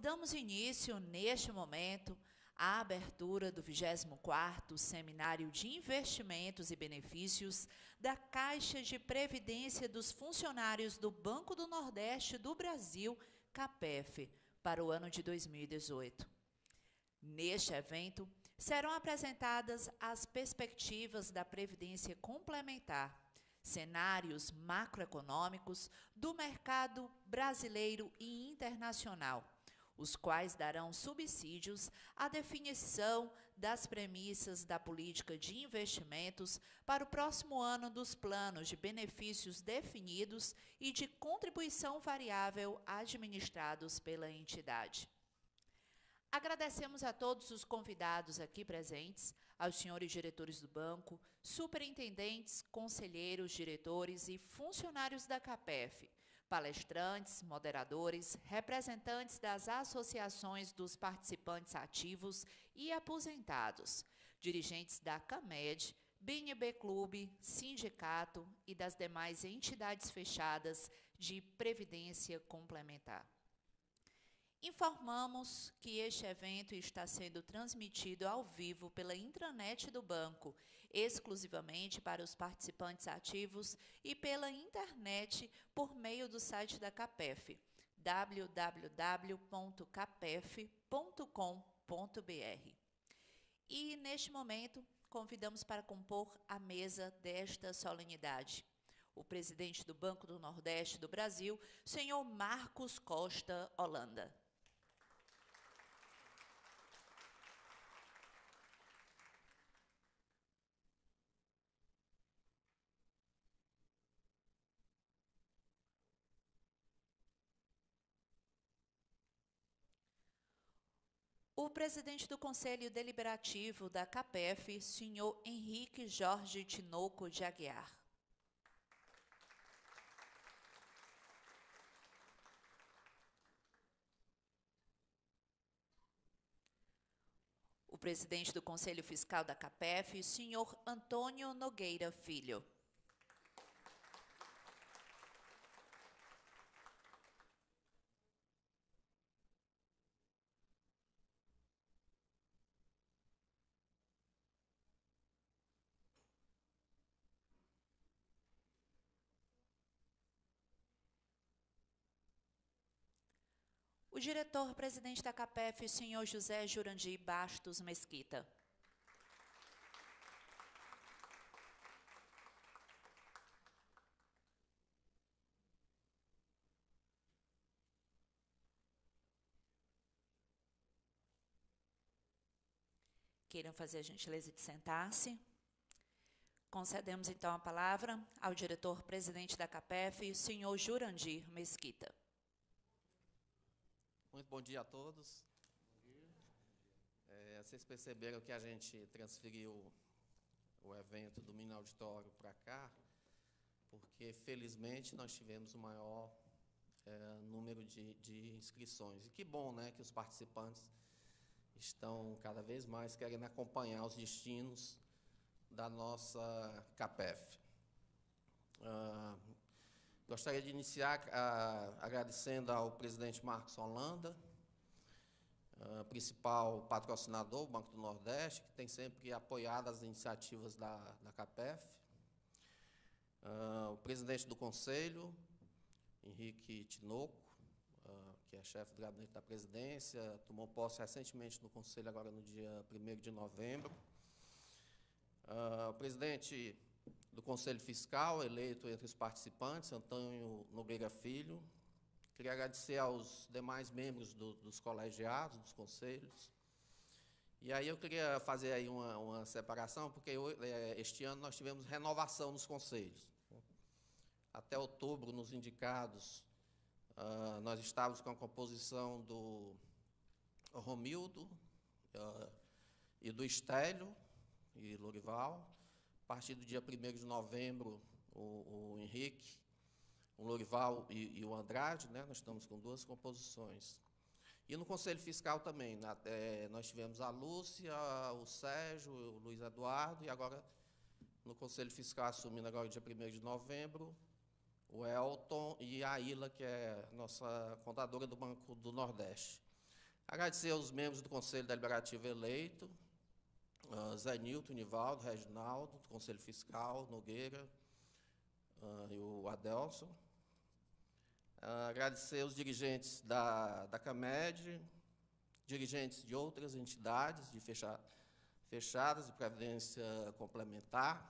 damos início, neste momento, à abertura do 24º Seminário de Investimentos e Benefícios da Caixa de Previdência dos Funcionários do Banco do Nordeste do Brasil, CAPEF, para o ano de 2018. Neste evento, serão apresentadas as perspectivas da Previdência Complementar, cenários macroeconômicos do mercado brasileiro e internacional, os quais darão subsídios à definição das premissas da política de investimentos para o próximo ano dos planos de benefícios definidos e de contribuição variável administrados pela entidade. Agradecemos a todos os convidados aqui presentes, aos senhores diretores do banco, superintendentes, conselheiros, diretores e funcionários da CAPEF, palestrantes, moderadores, representantes das associações dos participantes ativos e aposentados, dirigentes da CAMED, BNB Clube, sindicato e das demais entidades fechadas de previdência complementar. Informamos que este evento está sendo transmitido ao vivo pela intranet do banco, exclusivamente para os participantes ativos e pela internet por meio do site da CAPEF, www.capef.com.br. E, neste momento, convidamos para compor a mesa desta solenidade o presidente do Banco do Nordeste do Brasil, senhor Marcos Costa Holanda. O presidente do Conselho Deliberativo da CAPEF, senhor Henrique Jorge Tinoco de Aguiar. O presidente do Conselho Fiscal da CAPEF, senhor Antônio Nogueira Filho. O diretor-presidente da CAPEF, senhor José Jurandir Bastos Mesquita. Queiram fazer a gentileza de sentar-se. Concedemos, então, a palavra ao diretor-presidente da CAPEF, senhor Jurandir Mesquita. Muito bom dia a todos. Vocês perceberam que a gente transferiu o evento do mini auditório para cá, porque, felizmente, nós tivemos o maior número de inscrições. E que bom, né, que os participantes estão cada vez mais querendo acompanhar os destinos da nossa CAPEF. Gostaria de iniciar agradecendo ao presidente Marcos Holanda, principal patrocinador, o Banco do Nordeste, que tem sempre apoiado as iniciativas da CAPEF. O presidente do Conselho, Henrique Tinoco, que é chefe do gabinete da presidência, tomou posse recentemente no Conselho, agora no dia 1º de novembro. O presidente do Conselho Fiscal, eleito entre os participantes, Antônio Nogueira Filho. Queria agradecer aos demais membros dos colegiados, dos conselhos. E aí eu queria fazer aí uma separação, porque este ano nós tivemos renovação nos conselhos. Até outubro, nos indicados, nós estávamos com a composição do Romildo e do Estélio e Lorival. A partir do dia 1º de novembro, o Henrique, o Lorival e o Andrade, né? Nós estamos com 2 composições. E no Conselho Fiscal também, nós tivemos a Lúcia, o Sérgio, o Luiz Eduardo, e agora, no Conselho Fiscal, assumindo agora o dia 1º de novembro, o Elton e a Ilha, que é nossa contadora do Banco do Nordeste. Agradecer aos membros do Conselho Deliberativo eleito, Zé Nilton, Nivaldo, Reginaldo, do Conselho Fiscal, Nogueira e o Adelson. Agradecer aos dirigentes da CAMED, dirigentes de outras entidades de fechadas de previdência complementar.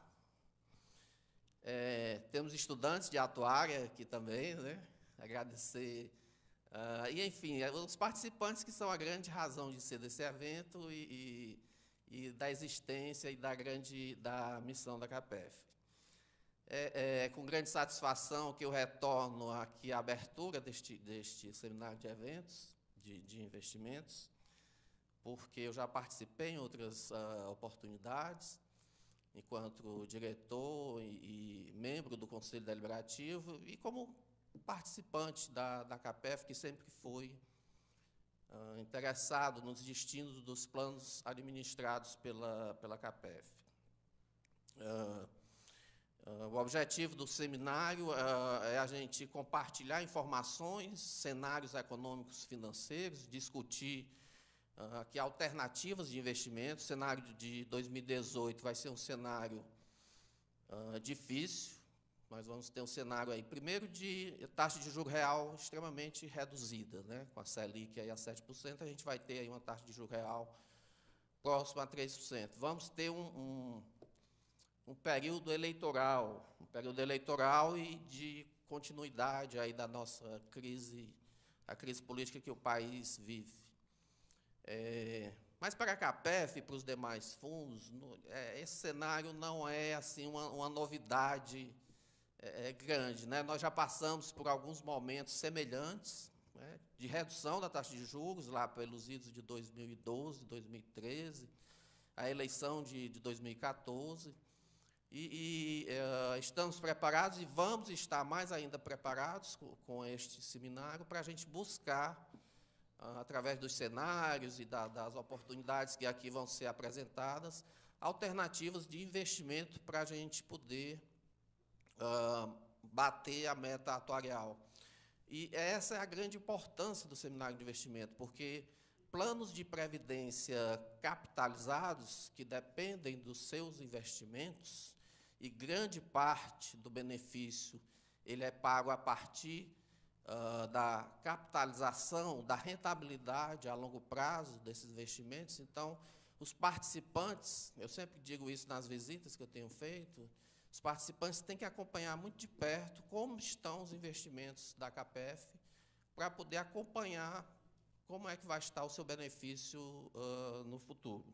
Temos estudantes de atuária aqui também, né? Agradecer. E, enfim, os participantes que são a grande razão de ser desse evento e da existência e da missão da CAPEF. Com grande satisfação que eu retorno aqui à abertura deste seminário de eventos, de investimentos, porque eu já participei em outras oportunidades, enquanto diretor e membro do Conselho Deliberativo, e como participante da CAPEF, que sempre foi interessado nos destinos dos planos administrados pela CAPEF. O objetivo do seminário é a gente compartilhar informações, cenários econômicos financeiros, discutir aqui alternativas de investimento. O cenário de 2018 vai ser um cenário difícil. Nós vamos ter um cenário aí, primeiro, de taxa de juros real extremamente reduzida, né? Com a Selic aí a 7%, a gente vai ter aí uma taxa de juros real próxima a 3%. Vamos ter um período eleitoral e de continuidade aí da nossa crise, a crise política que o país vive. Mas para a CAPEF e para os demais fundos, esse cenário não é assim uma novidade grande, né? Nós já passamos por alguns momentos semelhantes, né, de redução da taxa de juros, lá pelos idos de 2012, 2013, a eleição de 2014, estamos preparados e vamos estar mais ainda preparados com este seminário para a gente buscar, através dos cenários e das oportunidades que aqui vão ser apresentadas, alternativas de investimento para a gente poder bater a meta atuarial. E essa é a grande importância do seminário de investimento, porque planos de previdência capitalizados, que dependem dos seus investimentos, e grande parte do benefício ele é pago a partir da capitalização, da rentabilidade a longo prazo desses investimentos. Então, os participantes, eu sempre digo isso nas visitas que eu tenho feito, os participantes têm que acompanhar muito de perto como estão os investimentos da CAPEF, para poder acompanhar como é que vai estar o seu benefício no futuro.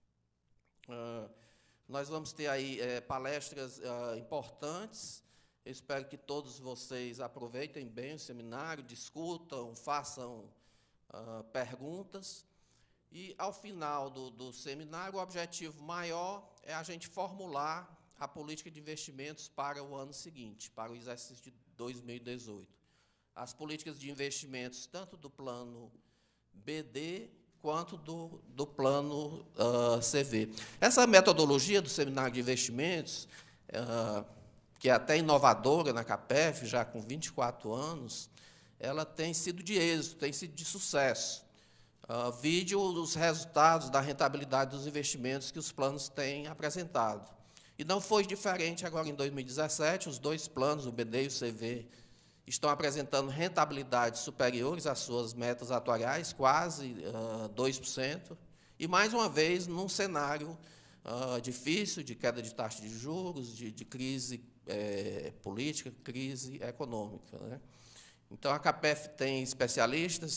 Nós vamos ter aí palestras importantes. Eu espero que todos vocês aproveitem bem o seminário, discutam, façam perguntas. E, ao final do seminário, o objetivo maior é a gente formular a política de investimentos para o ano seguinte, para o exercício de 2018. As políticas de investimentos, tanto do plano BD, quanto do plano CV. Essa metodologia do seminário de investimentos, que é até inovadora na CAPEF, já com 24 anos, ela tem sido de êxito, tem sido de sucesso. Vide os resultados da rentabilidade dos investimentos que os planos têm apresentado. E não foi diferente agora em 2017, os dois planos, o BD e o CV, estão apresentando rentabilidades superiores às suas metas atuariais, quase 2%, e, mais uma vez, num cenário difícil, de queda de taxa de juros, de crise política, crise econômica, né? Então, a CAPEF tem especialistas,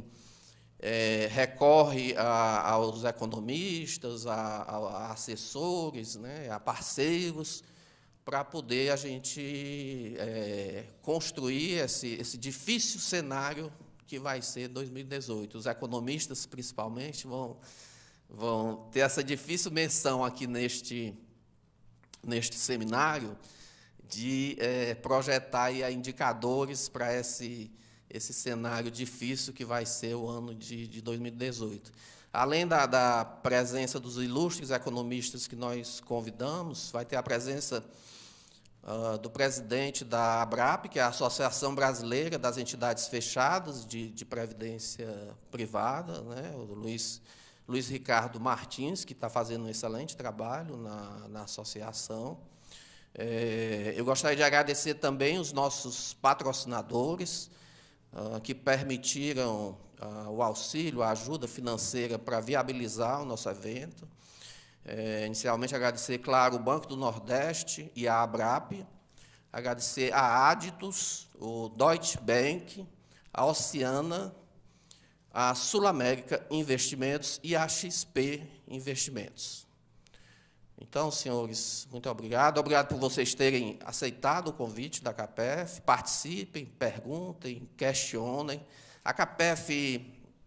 recorre aos economistas, a assessores, né, a parceiros, para poder a gente construir esse difícil cenário que vai ser 2018. Os economistas, principalmente, vão ter essa difícil menção aqui neste seminário de projetar aí indicadores para esse cenário difícil que vai ser o ano de 2018. Além da presença dos ilustres economistas que nós convidamos, vai ter a presença do presidente da ABRAP, que é a Associação Brasileira das Entidades Fechadas de Previdência Privada, né, o Luiz Ricardo Martins, que está fazendo um excelente trabalho na associação. Eu gostaria de agradecer também os nossos patrocinadores, que permitiram o auxílio, a ajuda financeira para viabilizar o nosso evento. Inicialmente, agradecer, claro, o Banco do Nordeste e a ABRAP, agradecer a Aditus, o Deutsche Bank, a Oceana, a Sul América Investimentos e a XP Investimentos. Então, senhores, muito obrigado. Obrigado por vocês terem aceitado o convite da CAPEF. Participem, perguntem, questionem. A CAPEF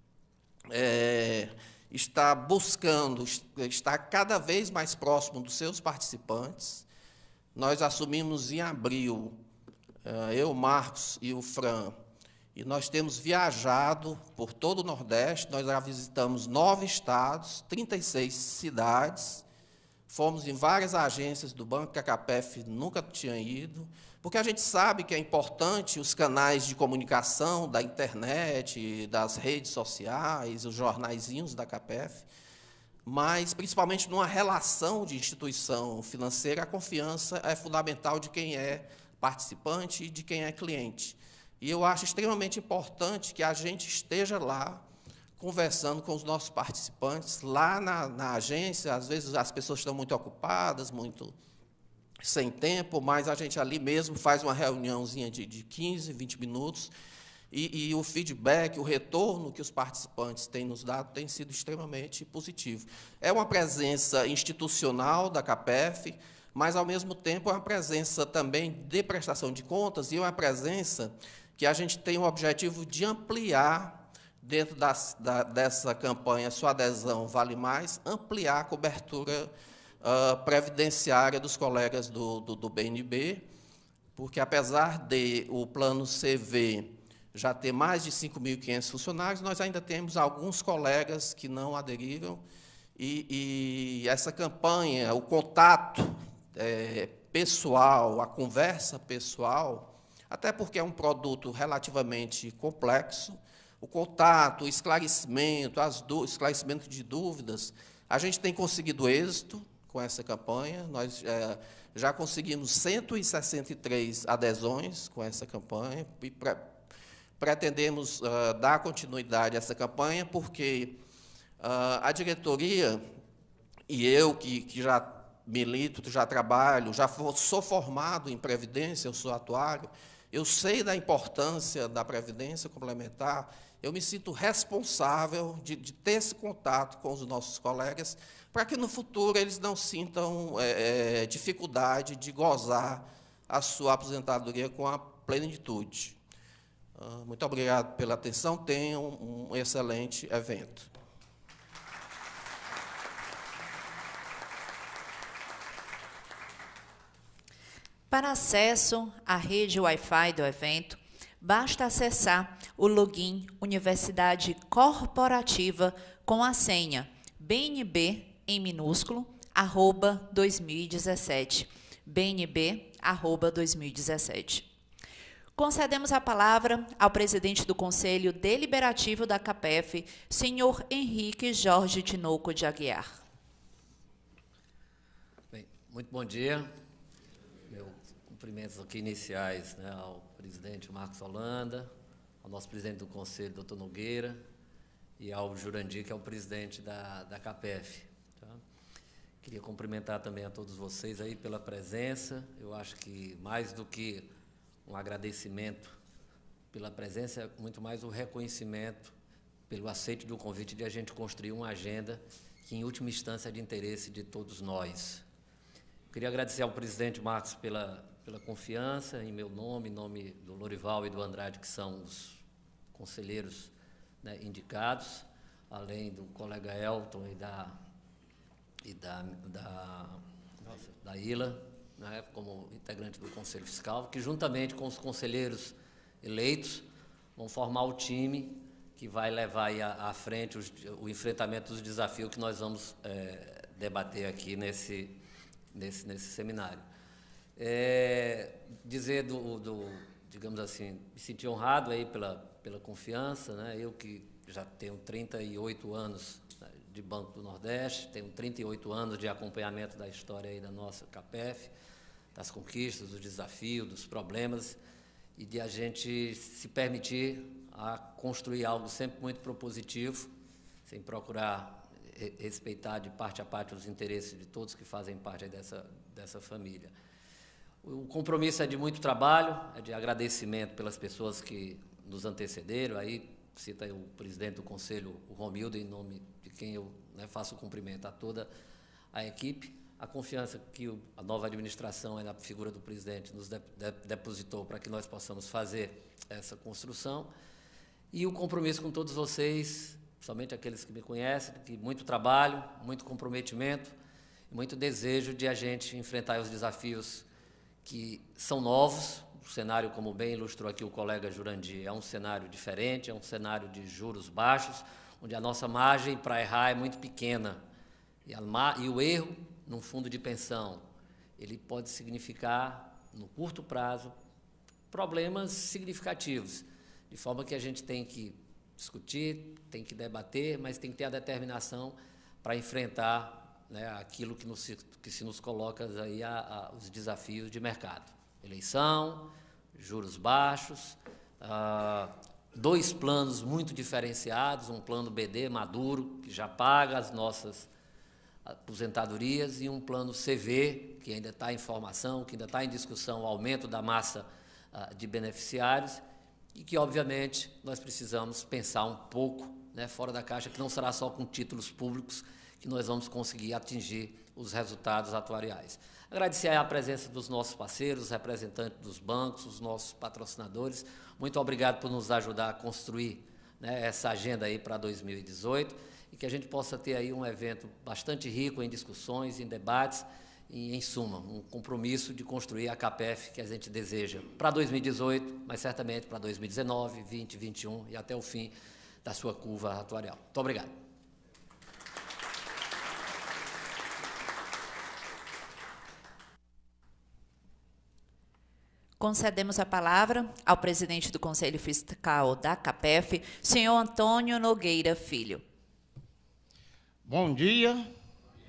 está buscando, está cada vez mais próximo dos seus participantes. Nós assumimos em abril, eu, Marcos e o Fran, e nós temos viajado por todo o Nordeste. Nós já visitamos 9 estados, 36 cidades, fomos em várias agências do banco que a CAPEF nunca tinha ido, porque a gente sabe que é importante os canais de comunicação da internet, das redes sociais, os jornaizinhos da CAPEF, mas, principalmente, numa relação de instituição financeira, a confiança é fundamental de quem é participante e de quem é cliente. E eu acho extremamente importante que a gente esteja lá, conversando com os nossos participantes, lá na agência. Às vezes as pessoas estão muito ocupadas, muito sem tempo, mas a gente ali mesmo faz uma reuniãozinha de 15, 20 minutos, e o feedback, o retorno que os participantes têm nos dado tem sido extremamente positivo. É uma presença institucional da CAPEF, mas, ao mesmo tempo, é uma presença também de prestação de contas, e é uma presença que a gente tem o objetivo de ampliar, dentro dessa campanha Sua Adesão Vale Mais, ampliar a cobertura previdenciária dos colegas do BNB, porque, apesar de o plano CV já ter mais de 5.500 funcionários, nós ainda temos alguns colegas que não aderiram, e essa campanha, o contato pessoal, a conversa pessoal, até porque é um produto relativamente complexo, o contato, o esclarecimento, esclarecimento de dúvidas, a gente tem conseguido êxito com essa campanha. Nós já conseguimos 163 adesões com essa campanha, e pretendemos dar continuidade a essa campanha, porque a diretoria e eu, que já milito, já trabalho, já sou formado em Previdência, eu sou atuário, eu sei da importância da Previdência complementar, eu me sinto responsável de ter esse contato com os nossos colegas, para que, no futuro, eles não sintam dificuldade de gozar a sua aposentadoria com a plenitude. Muito obrigado pela atenção, tenham um excelente evento. Para acesso à rede Wi-Fi do evento, basta acessar o login Universidade Corporativa com a senha BNB em minúsculo, @2017. BNB, @2017. Concedemos a palavra ao presidente do Conselho Deliberativo da CAPEF, senhor Henrique Jorge Tinoco de Aguiar. Bem, muito bom dia. Meus cumprimentos aqui iniciais, né, ao presidente Marcos Holanda, ao nosso presidente do Conselho, doutor Nogueira, e ao Jurandir, que é o presidente da CAPEF. Tá? Queria cumprimentar também a todos vocês aí pela presença. Eu acho que, mais do que um agradecimento pela presença, é muito mais o reconhecimento pelo aceite do convite de a gente construir uma agenda que, em última instância, é de interesse de todos nós. Queria agradecer ao presidente Marcos pela confiança, em meu nome, em nome do Lorival e do Andrade, que são os conselheiros, né, indicados, além do colega Elton e da Ila, né, como integrante do Conselho Fiscal, que, juntamente com os conselheiros eleitos, vão formar o time que vai levar aí à frente o enfrentamento dos desafios que nós vamos debater aqui nesse seminário. Dizer digamos assim, me senti honrado aí pela confiança, né? Eu que já tenho 38 anos de Banco do Nordeste, tenho 38 anos de acompanhamento da história aí da nossa CAPEF, das conquistas, dos desafios, dos problemas, e de a gente se permitir a construir algo sempre muito propositivo, sem procurar respeitar de parte a parte os interesses de todos que fazem parte aí dessa família. O compromisso é de muito trabalho, é de agradecimento pelas pessoas que nos antecederam, aí cita o presidente do Conselho, o Romildo, em nome de quem eu faço o cumprimento a toda a equipe, a confiança que a nova administração, na figura do presidente, nos depositou para que nós possamos fazer essa construção, e o compromisso com todos vocês, somente aqueles que me conhecem, que muito trabalho, muito comprometimento, muito desejo de a gente enfrentar os desafios que são novos. O cenário, como bem ilustrou aqui o colega Jurandir, é um cenário diferente, é um cenário de juros baixos, onde a nossa margem para errar é muito pequena. E o erro, num fundo de pensão, ele pode significar, no curto prazo, problemas significativos, de forma que a gente tem que discutir, tem que debater, mas tem que ter a determinação para enfrentar, né, aquilo que se nos coloca aí os desafios de mercado. Eleição, juros baixos, 2 planos muito diferenciados, um plano BD maduro, que já paga as nossas aposentadorias, e um plano CV, que ainda está em formação, que ainda está em discussão, o aumento da massa de beneficiários, e que, obviamente, nós precisamos pensar um pouco, né, fora da caixa, que não será só com títulos públicos que nós vamos conseguir atingir os resultados atuariais. Agradecer a presença dos nossos parceiros, os representantes dos bancos, os nossos patrocinadores. Muito obrigado por nos ajudar a construir, né, essa agenda aí para 2018, e que a gente possa ter aí um evento bastante rico em discussões, em debates, e, em suma, um compromisso de construir a CAPEF que a gente deseja para 2018, mas certamente para 2019, 20, 21 e até o fim da sua curva atuarial. Muito obrigado. Concedemos a palavra ao presidente do Conselho Fiscal da CAPEF, senhor Antônio Nogueira Filho. Bom dia.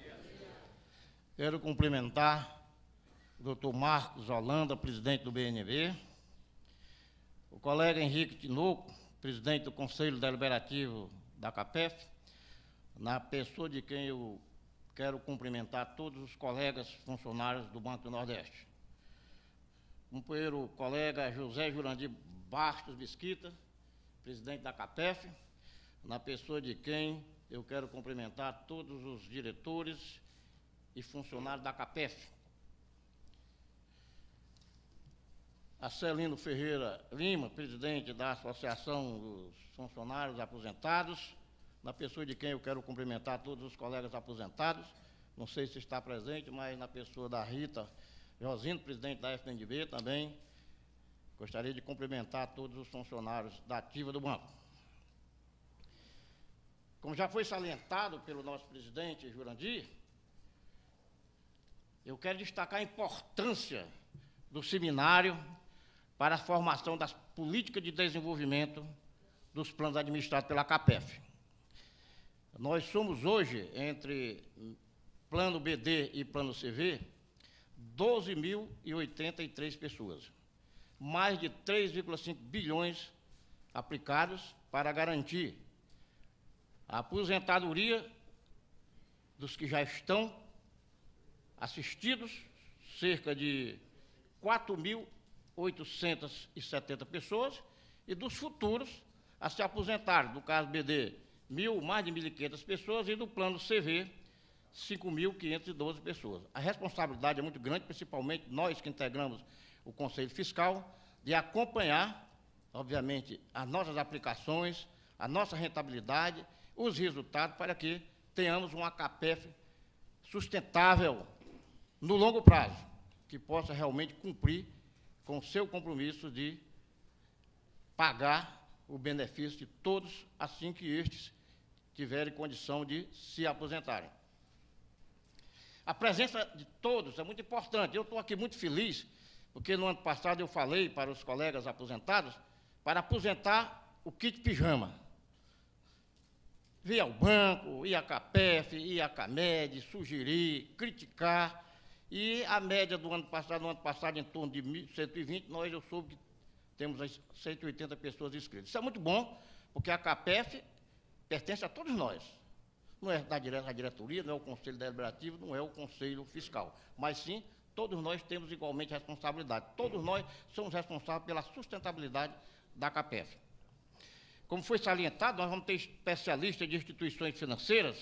Quero cumprimentar o doutor Marcos Holanda, presidente do BNB, o colega Henrique Tinoco, presidente do Conselho Deliberativo da CAPEF, na pessoa de quem eu quero cumprimentar todos os colegas funcionários do Banco do Nordeste. Companheiro colega José Jurandir Bastos Mesquita, presidente da CAPEF, na pessoa de quem eu quero cumprimentar todos os diretores e funcionários da CAPEF. Acelino Ferreira Lima, presidente da Associação dos Funcionários Aposentados, na pessoa de quem eu quero cumprimentar todos os colegas aposentados, não sei se está presente, mas na pessoa da Rita Josino, presidente da FNB, também gostaria de cumprimentar todos os funcionários da ativa do banco. Como já foi salientado pelo nosso presidente Jurandir, eu quero destacar a importância do seminário para a formação das políticas de desenvolvimento dos planos administrados pela CAPEF. Nós somos hoje, entre plano BD e plano CV, 12.083 pessoas, mais de 3,5 bilhões aplicados para garantir a aposentadoria dos que já estão assistidos, cerca de 4.870 pessoas, e dos futuros a se aposentar, no caso BD, mais de 1.500 pessoas, e do plano CV, 5.512 pessoas. A responsabilidade é muito grande, principalmente nós que integramos o Conselho Fiscal, de acompanhar, obviamente, as nossas aplicações, a nossa rentabilidade, os resultados, para que tenhamos uma CAPEF sustentável no longo prazo, que possa realmente cumprir com o seu compromisso de pagar o benefício de todos assim que estes tiverem condição de se aposentarem. A presença de todos é muito importante. Eu estou aqui muito feliz, porque no ano passado eu falei para os colegas aposentados para aposentar o kit pijama. Via ao banco, ia à CAPEF, ia à CAMED, sugerir, criticar, e a média do ano passado, em torno de 1.120, eu soube que temos as 180 pessoas inscritas. Isso é muito bom, porque a CAPEF pertence a todos nós. Não é da diretoria, não é o Conselho Deliberativo, não é o Conselho Fiscal, mas sim, todos nós temos igualmente responsabilidade. Todos nós somos responsáveis pela sustentabilidade da CAPEF. Como foi salientado, nós vamos ter especialistas de instituições financeiras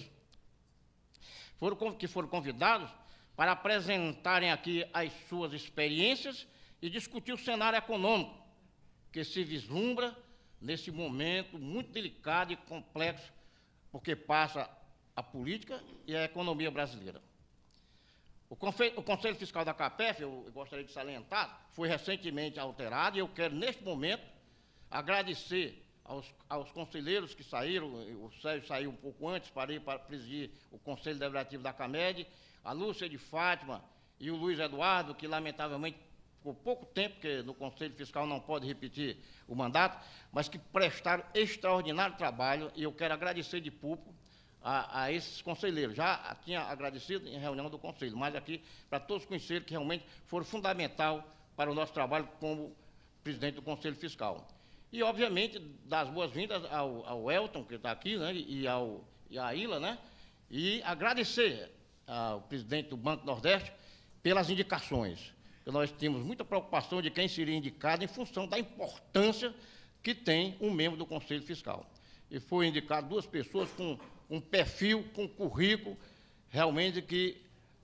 que foram convidados para apresentarem aqui as suas experiências e discutir o cenário econômico que se vislumbra nesse momento muito delicado e complexo, porque passa a política e a economia brasileira. O Conselho Fiscal da CAPEF, eu gostaria de salientar, foi recentemente alterado, e eu quero, neste momento, agradecer aos conselheiros que saíram. O Sérgio saiu um pouco antes para ir para presidir o Conselho Deliberativo da CAMED, a Lúcia de Fátima e o Luiz Eduardo, que lamentavelmente por pouco tempo, porque no Conselho Fiscal não pode repetir o mandato, mas que prestaram extraordinário trabalho, e eu quero agradecer de público a esses conselheiros. Já tinha agradecido em reunião do Conselho, mas aqui para todos conhecerem que realmente foram fundamental para o nosso trabalho como presidente do Conselho Fiscal. E, obviamente, dar as boas-vindas ao Elton, que está aqui, né, e à Ilha, né, e agradecer ao presidente do Banco Nordeste pelas indicações. Nós tínhamos muita preocupação de quem seria indicado em função da importância que tem um membro do Conselho Fiscal. E foi indicado 2 pessoas com um perfil, com currículo, realmente que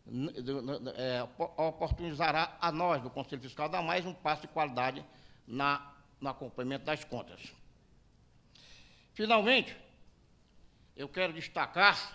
oportunizará a nós, do Conselho Fiscal, dar mais um passo de qualidade no acompanhamento das contas. Finalmente, eu quero destacar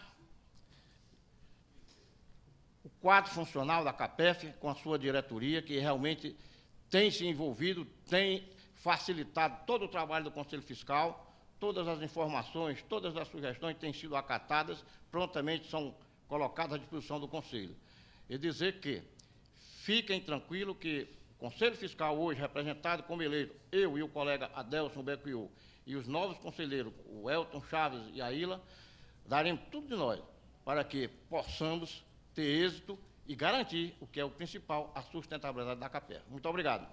o quadro funcional da CAPEF, com a sua diretoria, que realmente tem se envolvido, tem facilitado todo o trabalho do Conselho Fiscal. Todas as informações, todas as sugestões têm sido acatadas, prontamente são colocadas à disposição do Conselho. E dizer que fiquem tranquilos que o Conselho Fiscal hoje, representado como eleito, eu e o colega Adelson Becquiu, e os novos conselheiros, o Elton Chaves e a Ilha, daremos tudo de nós para que possamos ter êxito e garantir o que é o principal, a sustentabilidade da CAPEF. Muito obrigado.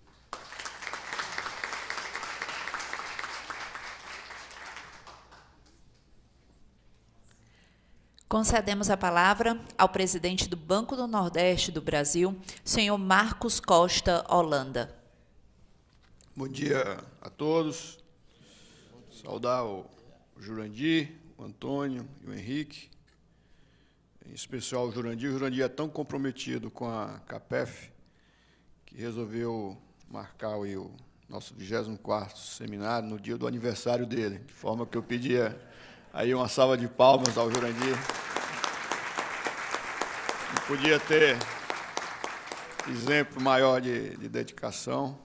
Concedemos a palavra ao presidente do Banco do Nordeste do Brasil, senhor Marcos Costa Holanda. Bom dia a todos. Saudar o Jurandir, o Antônio e o Henrique. Em especial o Jurandir. O Jurandir é tão comprometido com a CAPEF que resolveu marcar o nosso 24º seminário no dia do aniversário dele, de forma que eu pedia aí uma salva de palmas ao Jurandir. Não podia ter exemplo maior de dedicação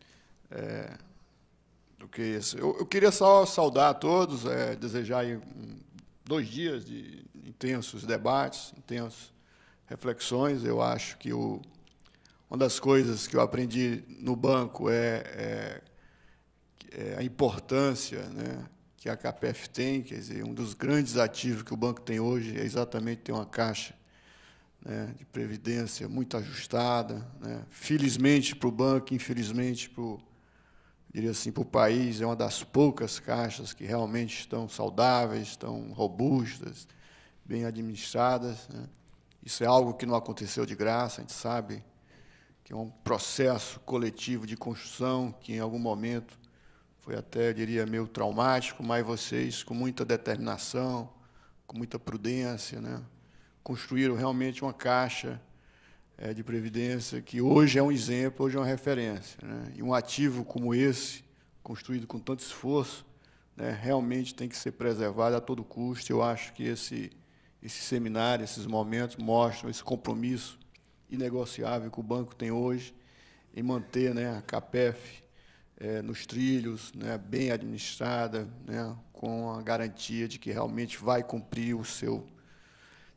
do que esse. Eu queria só saudar a todos, desejar aí 2 dias de intensos debates, intensas reflexões. Eu acho que uma das coisas que eu aprendi no banco é a importância, né, que a CAPEF tem. Quer dizer, um dos grandes ativos que o banco tem hoje é exatamente ter uma caixa, né, de previdência muito ajustada, né. Felizmente para o banco, infelizmente diria assim, para o país, é uma das poucas caixas que realmente estão saudáveis, estão robustas, bem administradas, né. Isso é algo que não aconteceu de graça, a gente sabe que é um processo coletivo de construção que, em algum momento, foi até, eu diria, meio traumático, mas vocês, com muita determinação, com muita prudência, né, construíram realmente uma caixa de previdência que hoje é um exemplo, hoje é uma referência, né, e um ativo como esse, construído com tanto esforço, né, realmente tem que ser preservado a todo custo. Eu acho que esse seminário, esses momentos, mostram esse compromisso inegociável que o banco tem hoje em manter, né, a CAPEF nos trilhos, né, bem administrada, né, com a garantia de que realmente vai cumprir o seu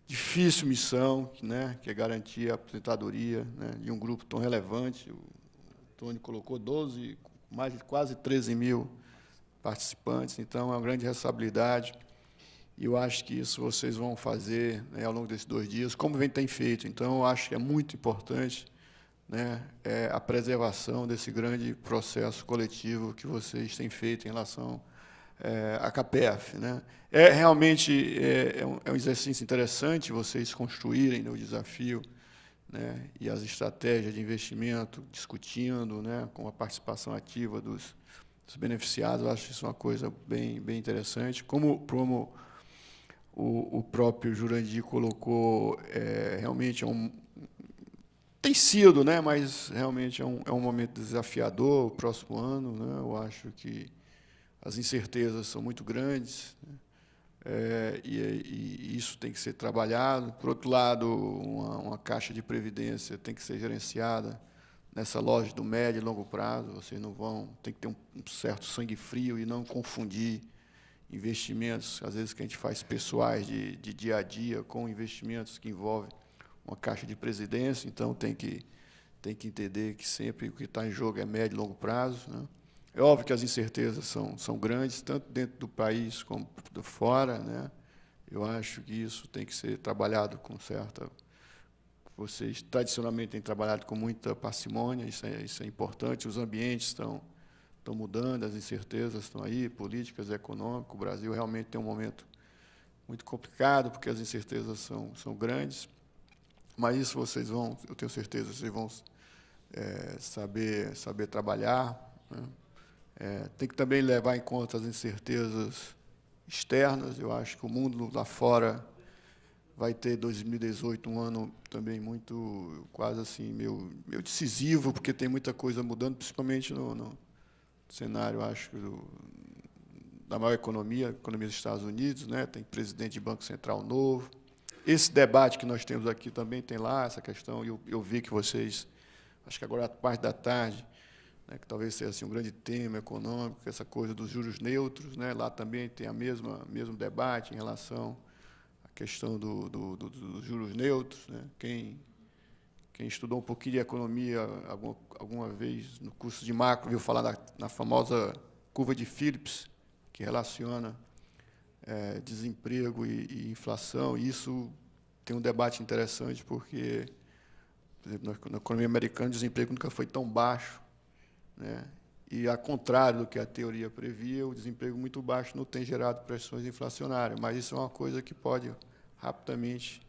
difícil missão, né, que é garantir a aposentadoria, né, de um grupo tão relevante. O Tony colocou 12, mais de quase 13 mil participantes, então é uma grande responsabilidade. E eu acho que isso vocês vão fazer, né, ao longo desses 2 dias, como tem feito. Então, eu acho que é muito importante, né, a preservação desse grande processo coletivo que vocês têm feito em relação à CAPEF. Né. Realmente um exercício interessante vocês construírem, né, o desafio, né, e as estratégias de investimento, discutindo, né, com a participação ativa dos beneficiados. Eu acho isso uma coisa bem interessante. Como o próprio Jurandir colocou, realmente tem sido, né, mas realmente é um momento desafiador o próximo ano. Né, eu acho que as incertezas são muito grandes, né, e isso tem que ser trabalhado. Por outro lado, uma caixa de previdência tem que ser gerenciada nessa lógica do médio e longo prazo. Vocês não vão, tem que ter um certo sangue frio e não confundir investimentos, às vezes, que a gente faz pessoais de dia a dia, com investimentos que envolvem uma caixa de previdência. Então, tem que entender que sempre o que está em jogo é médio e longo prazo. Né. É óbvio que as incertezas são grandes, tanto dentro do país como do fora. Né. Eu acho que isso tem que ser trabalhado com certa... Vocês, tradicionalmente, têm trabalhado com muita parcimônia, isso é importante. Os ambientes estão mudando, as incertezas estão aí, políticas, econômicas. O Brasil realmente tem um momento muito complicado, porque as incertezas são grandes, mas isso vocês vão, eu tenho certeza, vocês vão saber trabalhar. Né. Tem que também levar em conta as incertezas externas. Eu acho que o mundo lá fora vai ter 2018 um ano também muito, quase assim, meio decisivo, porque tem muita coisa mudando, principalmente no cenário, acho, da maior economia dos Estados Unidos. Né, tem presidente de Banco Central novo. Esse debate que nós temos aqui também tem lá essa questão. Eu vi que vocês, acho que agora, a parte da tarde, né, que talvez seja assim, um grande tema econômico, essa coisa dos juros neutros. Né, lá também tem mesmo debate em relação à questão dos juros neutros. Né. Quem estudou um pouquinho de economia alguma vez no curso de macro viu falar na famosa curva de Phillips, que relaciona desemprego e inflação. E isso tem um debate interessante, porque, por exemplo, na economia americana, o desemprego nunca foi tão baixo. Né, e, ao contrário do que a teoria previa, o desemprego muito baixo não tem gerado pressões inflacionárias. Mas isso é uma coisa que pode rapidamente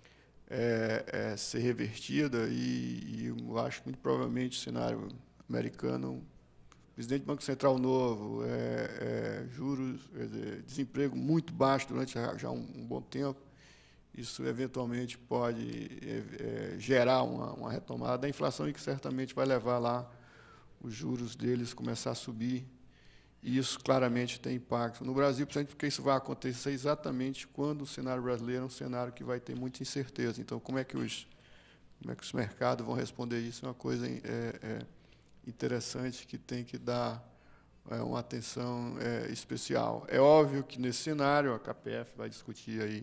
ser revertida, e eu acho que, muito provavelmente, o cenário americano, presidente do Banco Central novo, juros, desemprego muito baixo durante já um bom tempo, isso eventualmente pode gerar uma retomada da inflação, e que certamente vai levar lá os juros deles começar a subir. E isso claramente tem impacto no Brasil, principalmente porque isso vai acontecer exatamente quando o cenário brasileiro é um cenário que vai ter muita incerteza. Então, como é que os mercados vão responder isso? É uma coisa interessante que tem que dar uma atenção especial. É óbvio que, nesse cenário, a CAPEF vai discutir aí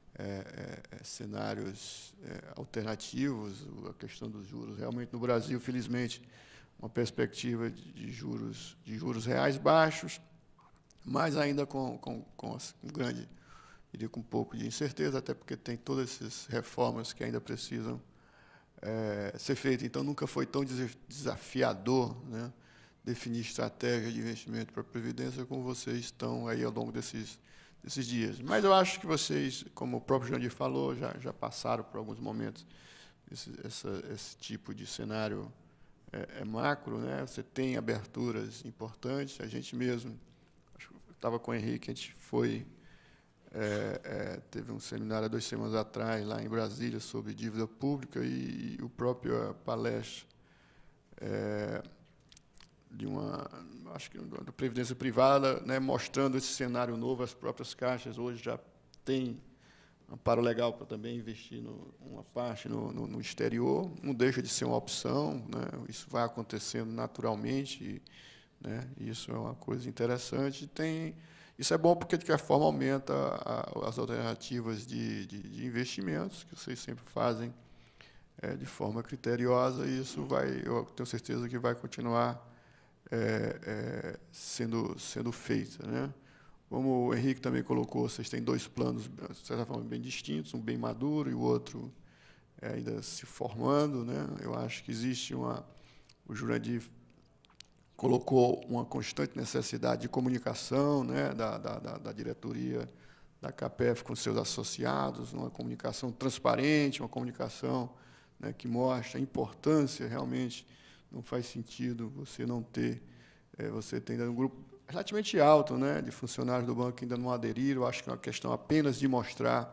cenários alternativos, a questão dos juros. Realmente, no Brasil, felizmente, uma perspectiva de juros reais baixos, mas ainda com grande, diria, com um pouco de incerteza, até porque tem todas essas reformas que ainda precisam ser feitas. Então, nunca foi tão desafiador, né, definir estratégia de investimento para a Previdência como vocês estão aí ao longo desses dias. Mas eu acho que vocês, como o próprio Jandir falou, já passaram por alguns momentos esse tipo de cenário macro. Né? Você tem aberturas importantes. A gente mesmo, estava com o Henrique, a gente teve um seminário há 2 semanas atrás, lá em Brasília, sobre dívida pública, e o próprio palestra acho que da Previdência Privada, né, mostrando esse cenário novo. As próprias caixas hoje já têm amparo legal para também investir uma parte no exterior. Não deixa de ser uma opção, né? Isso vai acontecendo naturalmente, né? Isso é uma coisa interessante. Isso é bom porque, de qualquer forma, aumenta as alternativas de investimentos, que vocês sempre fazem de forma criteriosa, e isso eu tenho certeza que vai continuar sendo feito, né? Como o Henrique também colocou, vocês têm dois planos, de certa forma, bem distintos, um bem maduro e o outro ainda se formando, né? Eu acho que existe o Jurandir colocou uma constante necessidade de comunicação, né, da diretoria da CAPEF com seus associados, uma comunicação transparente, uma comunicação, né, que mostra a importância realmente. Não faz sentido você não ter, você tem ainda um grupo relativamente alto, né, de funcionários do banco que ainda não aderiram. Eu acho que é uma questão apenas de mostrar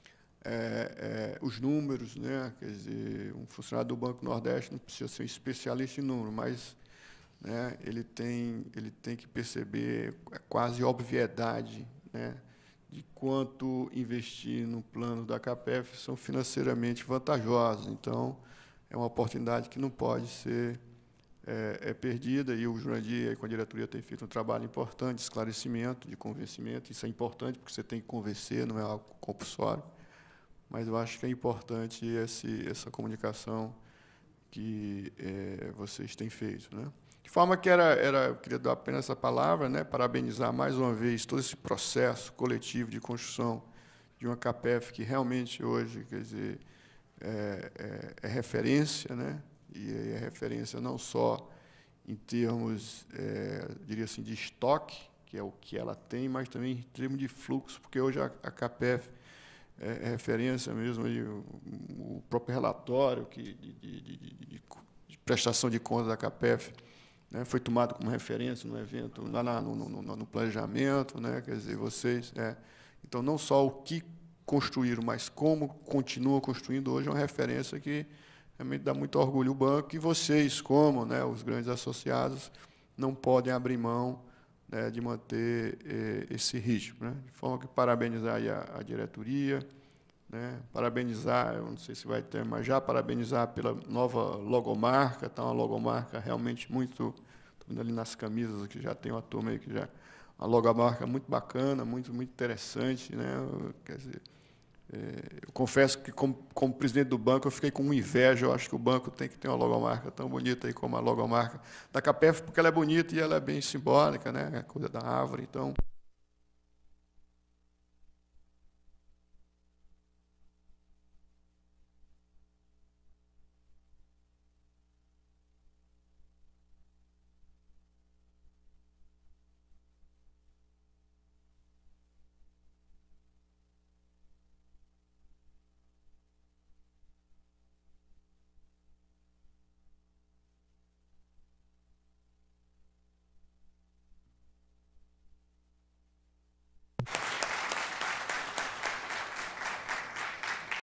os números, né, quer dizer, um funcionário do Banco Nordeste não precisa ser um especialista em número, mas, né, ele tem que perceber a quase obviedade, né, de quanto investir no plano da CAPEF são financeiramente vantajosos. Então, é uma oportunidade que não pode ser perdida, e o Jurandir, com a diretoria, tem feito um trabalho importante de esclarecimento, de convencimento. Isso é importante, porque você tem que convencer, não é algo compulsório, mas eu acho que é importante essa comunicação que vocês têm feito, né? De forma que eu queria dar apenas essa palavra, né, parabenizar mais uma vez todo esse processo coletivo de construção de uma CAPEF que realmente hoje, quer dizer, é referência, né, e é referência não só em termos, diria assim, de estoque, que é o que ela tem, mas também em termos de fluxo, porque hoje a CAPEF é referência mesmo, aí, o próprio relatório de prestação de contas da CAPEF, né, foi tomado como referência no evento, lá no planejamento, né, quer dizer, vocês... então, não só o que construíram, mas como continuam construindo hoje é uma referência que realmente dá muito orgulho ao banco, e vocês, como, né, os grandes associados, não podem abrir mão, né, de manter esse ritmo, né? De forma que parabenizar aí a diretoria, né, parabenizar, eu não sei se vai ter, mas já parabenizar pela nova logomarca, tá uma logomarca realmente muito, estou vendo ali nas camisas que já tem uma turma aí que já, uma logomarca muito bacana, muito interessante, né? Quer dizer, eu confesso que como presidente do banco eu fiquei com inveja. Eu acho que o banco tem que ter uma logomarca tão bonita aí como a logomarca da CAPEF, porque ela é bonita e ela é bem simbólica, né? A coisa da árvore. Então,